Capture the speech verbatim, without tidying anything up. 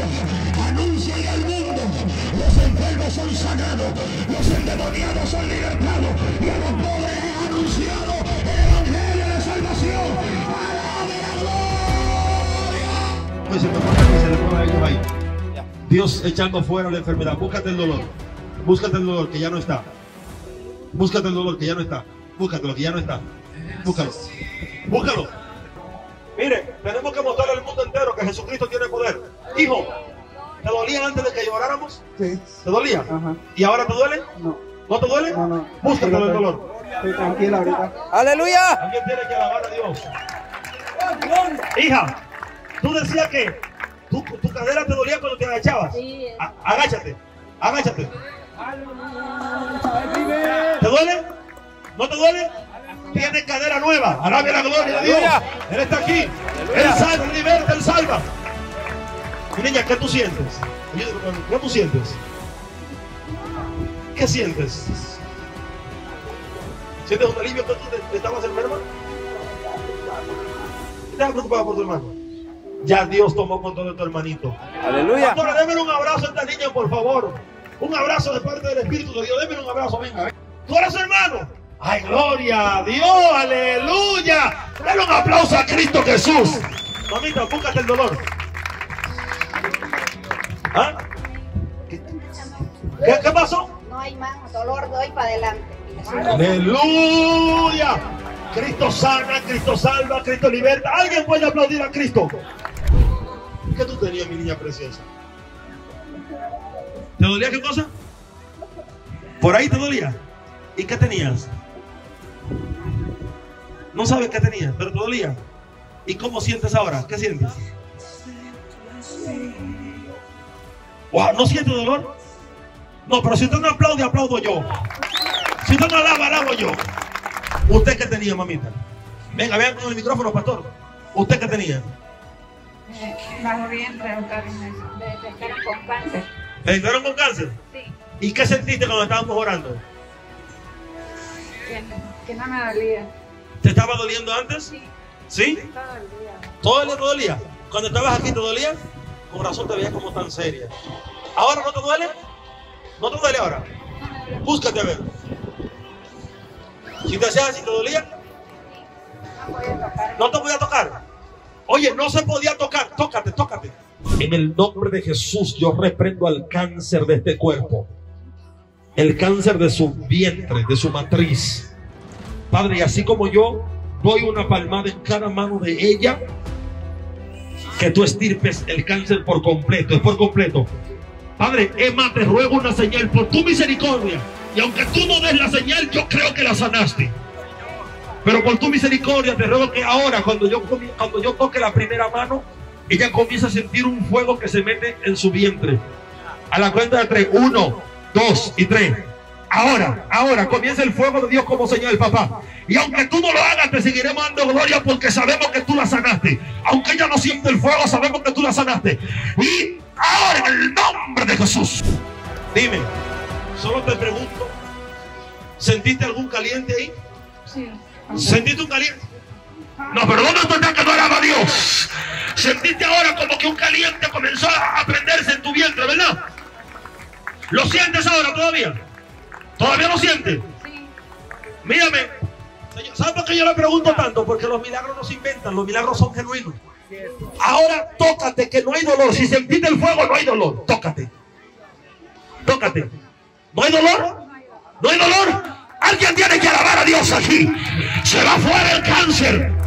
Anuncia en el mundo. Los enfermos son sanados. Los endemoniados son libertados. Y a los pobres es anunciado el evangelio de salvación. ¡Alabe la gloria! Pues se me pone que se le ponga a ellos ahí. Dios echando fuera la enfermedad. Búscate el dolor. Búscate el dolor que ya no está. Búscate el dolor que ya no está. Búscate lo que ya no está. Búscalo. Búscalo. Mire, tenemos que mostrarle al mundo entero que Jesucristo tiene poder. Hijo, ¿te dolía antes de que lloráramos? Sí. ¿Te dolía? Ajá. ¿Y ahora te duele? No. ¿No te duele? No, no. Búscate el dolor. Estoy tranquila ahorita. ¡Aleluya! Alguien tiene que alabar a Dios. Hija, tú decías que tu, tu cadera te dolía cuando te agachabas. Sí. A- agáchate, agáchate. ¿Te duele? ¿No te duele? Tienes cadera nueva. Alabe la gloria de Dios. Él está aquí. Él salva, Él liberta, Él salva. Mi niña, ¿qué tú sientes? ¿Qué tú sientes? ¿Qué sientes? ¿Sientes un alivio que tú te- te estabas enferma? ¿Estás preocupada por tu hermano? Ya Dios tomó control de tu hermanito. ¡Aleluya! Pastora, démele un abrazo a esta niña, por favor. Un abrazo de parte del Espíritu de Dios. Démele un abrazo, venga. venga. ¿Tú eres su hermano? ¡Ay, gloria a Dios! ¡Aleluya! Dale un aplauso a Cristo Jesús. Mamita, búscate el dolor. ¿Ah? ¿Qué, qué, qué pasó? No hay más dolor, doy para adelante. ¡Aleluya! Cristo sana, Cristo salva, Cristo liberta. ¿Alguien puede aplaudir a Cristo? ¿Qué tú tenías, mi niña preciosa? ¿Te dolía qué cosa? ¿Por ahí te dolía? ¿Y qué tenías? No sabes qué tenías, pero te dolía. ¿Y cómo sientes ahora? ¿Qué sientes? Wow, ¿no sientes dolor? No, pero si usted no aplaude, aplaudo yo. Si usted no alaba, alabo yo. ¿Usted qué tenía, mamita? Venga, vean con el micrófono, pastor. ¿Usted qué tenía? Bajo vientre, doctor. Me detectaron con cáncer. ¿Le detectaron con cáncer? Sí. ¿Y qué sentiste cuando estábamos orando? Que, que no me dolía. ¿Te estaba doliendo antes? Sí. ¿Sí? Todo el día. ¿Todo el día te dolía? Cuando estabas aquí te dolía, con razón te veías como tan seria. ¿Ahora no te duele? ¿No te duele ahora? Búscate a ver. Si te hacías así, ¿te dolía? No podía tocar. ¿No te podía tocar? Oye, no se podía tocar. Tócate, tócate. En el nombre de Jesús yo reprendo al cáncer de este cuerpo. El cáncer de su vientre, de su matriz. Padre, y así como yo doy una palmada en cada mano de ella, que tú estirpes el cáncer por completo, es por completo. Padre, Emma, te ruego una señal por tu misericordia. Y aunque tú no des la señal, yo creo que la sanaste. Pero por tu misericordia te ruego que ahora, cuando yo, cuando yo toque la primera mano, ella comienza a sentir un fuego que se mete en su vientre. A la cuenta de tres, uno, dos y tres. Ahora, ahora comienza el fuego de Dios como señal, papá. Y aunque tú no lo hagas, te seguiremos dando gloria porque sabemos que tú la sanaste. Aunque ella no siente el fuego, sabemos que tú la sanaste. Y ahora, en el nombre de Jesús. Dime, solo te pregunto, ¿sentiste algún caliente ahí? Sí. ¿Sentiste un caliente? No, pero ¿dónde está que no alaba a Dios? Sentiste ahora como que un caliente comenzó a prenderse en tu vientre, ¿verdad? ¿Lo sientes ahora todavía? ¿Todavía lo sientes? Sí. Mírame, señor, ¿sabe por qué yo le pregunto tanto? Porque los milagros no se inventan, los milagros son genuinos. Ahora tócate, que no hay dolor. Si sentiste el fuego, no hay dolor. Tócate. Tócate. ¿No hay dolor? ¿No hay dolor? Alguien tiene que alabar a Dios aquí. Se va fuera el cáncer.